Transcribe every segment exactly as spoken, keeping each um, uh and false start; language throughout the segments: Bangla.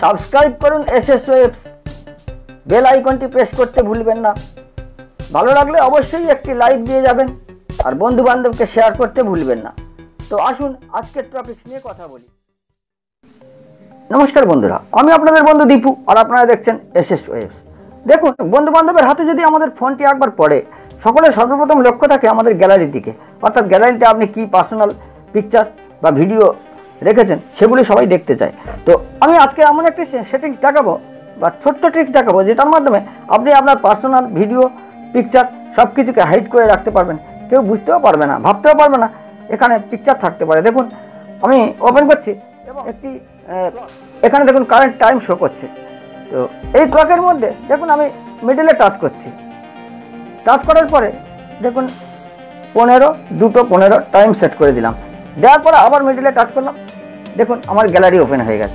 সাবস্ক্রাইব করুন এসএস ওয়েবস, বেল আইকনটি প্রেস করতে ভুলবেন না। ভালো লাগলে অবশ্যই একটি লাইক দিয়ে যাবেন আর বন্ধু বান্ধবকে শেয়ার করতে ভুলবেন না। তো আসুন আজকের টপিকস নিয়ে কথা বলি। নমস্কার বন্ধুরা, আমি আপনাদের বন্ধু দীপু আর আপনারা দেখছেন এসএস ওয়েবস। দেখুন, বন্ধু বান্ধবের হাতে যদি আমাদের ফোনটি একবার পড়ে, সকলের সর্বপ্রথম লক্ষ্য থাকে আমাদের গ্যালারির দিকে, অর্থাৎ গ্যালারিতে আপনি কি পার্সোনাল পিকচার বা ভিডিও রেখেছেন সেগুলি সবাই দেখতে চায়। তো আমি আজকে এমন একটি সেটিংস দেখাবো বা ছোট্ট ট্রিক্স দেখাবো যেটার মাধ্যমে আপনি আপনার পার্সোনাল ভিডিও পিকচার সব কিছুকে হাইড করে রাখতে পারবেন। কেউ বুঝতেও পারবে না, ভাবতেও পারবে না এখানে পিকচার থাকতে পারে। দেখুন, আমি ওপেন করছি এবং একটি এখানে দেখুন কারেন্ট টাইম শো করছে। তো এই ক্লকের মধ্যে দেখুন আমি মিডলে টাচ করছি। টাচ করার পরে দেখুন পনেরো দুটো পনেরো টাইম সেট করে দিলাম। দেওয়ার পরে আবার মিডলে টাচ করলাম, দেখুন আমার গ্যালারি ওপেন হয়ে গেছে।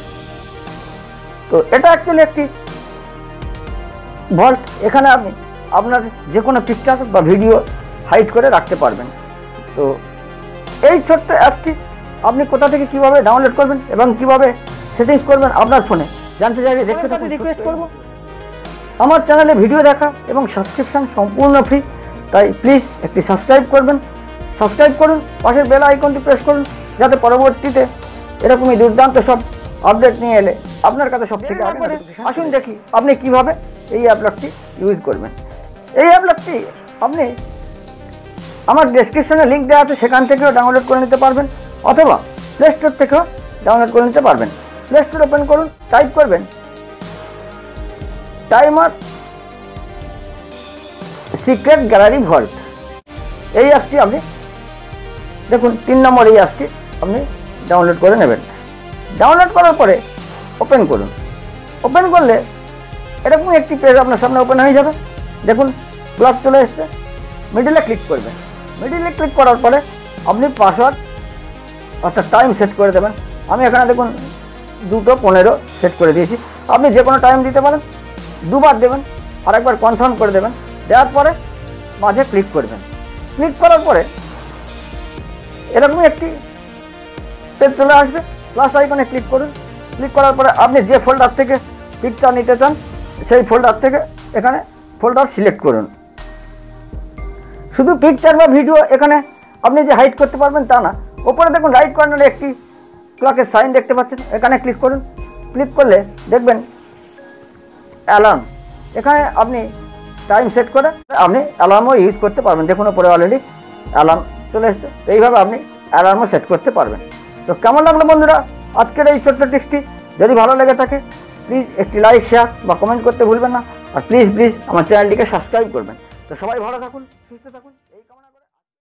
তো এটা অ্যাকচুয়ালি একটি ভল্ট। এখানে আপনি আপনার যে কোনো পিকচার বা ভিডিও হাইড করে রাখতে পারবেন। তো এই ছোট্ট অ্যাপটি আপনি কোথা থেকে কিভাবে ডাউনলোড করবেন এবং কিভাবে সেটিংস করবেন আপনার ফোনে জানতে চাইলে দেখতে থাকুন। রিকোয়েস্ট করব, আমার চ্যানেলে ভিডিও দেখা এবং সাবস্ক্রিপশন সম্পূর্ণ ফ্রি, তাই প্লিজ একটি সাবস্ক্রাইব করবেন। সাবস্ক্রাইব করুন, পাশের বেল আইকনটি প্রেস করুন, যাতে পরবর্তীতে এরকমই দুর্দান্ত সব আপডেট নিয়ে এলে আপনার কাছে সব থেকে আগে। আসুন দেখি আপনি কিভাবে এই অ্যাপটি ইউজ করবেন। এই অ্যাপটি আপনি আমার ডেসক্রিপশনে লিঙ্ক দেওয়া আছে, সেখান থেকেও ডাউনলোড করে নিতে পারবেন, অথবা প্লে স্টোর থেকেও ডাউনলোড করে নিতে পারবেন। প্লে স্টোর ওপেন করুন, টাইপ করবেন টাইমার সিক্রেট গ্যালারি ভল্ট। এই অ্যাপটি আপনি দেখুন তিন নম্বর এই অ্যাপটি আপনি ডাউনলোড করে নেবেন। ডাউনলোড করার পরে ওপেন করুন। ওপেন করলে এরকম একটি পেজ আপনার সামনে ওপেন হয়ে যাবে। দেখুন ক্লক চলে এসছে, মিডিলে ক্লিক করবেন। মিডিলে ক্লিক করার পরে আপনি পাসওয়ার্ড অর্থাৎ টাইম সেট করে দেবেন। আমি এখানে দেখুন দুটো পনেরো সেট করে দিয়েছি। আপনি যে কোনো টাইম দিতে পারেন, দুবার দেবেন আর একবার কনফার্ম করে দেবেন। দেওয়ার পরে মাঝে ক্লিক করবেন। ক্লিক করার পরে এরকমই একটি পেজ চলে আসবে। প্লাস আইকনে ক্লিক করুন। ক্লিক করার পরে আপনি যে ফোল্ডার থেকে পিকচার নিতে চান সেই ফোল্ডার থেকে এখানে ফোল্ডার সিলেক্ট করুন। শুধু পিকচার বা ভিডিও এখানে আপনি যে হাইড করতে পারবেন তা না, ওপরে দেখুন রাইট কর্নারে একটি ক্লকের সাইন দেখতে পাচ্ছেন, এখানে ক্লিক করুন। ক্লিক করলে দেখবেন অ্যালার্ম, এখানে আপনি টাইম সেট করে আপনি অ্যালার্মও ইউজ করতে পারবেন। দেখুন ওপরে অলরেডি অ্যালার্ম চলে এসছে। তো এইভাবে আপনি অ্যালার্মও সেট করতে পারবেন। তো কেমন লাগলো বন্ধুরা আজকের এই ছোট্ট টিপসটি? যদি ভালো লেগে থাকে প্লিজ একটি লাইক শেয়ার বা কমেন্ট করতে ভুলবেন না। আর প্লিজ প্লিজ আমার চ্যানেলটিকে সাবস্ক্রাইব করবেন। তো সবাই ভালো থাকুন, সুস্থ থাকুন।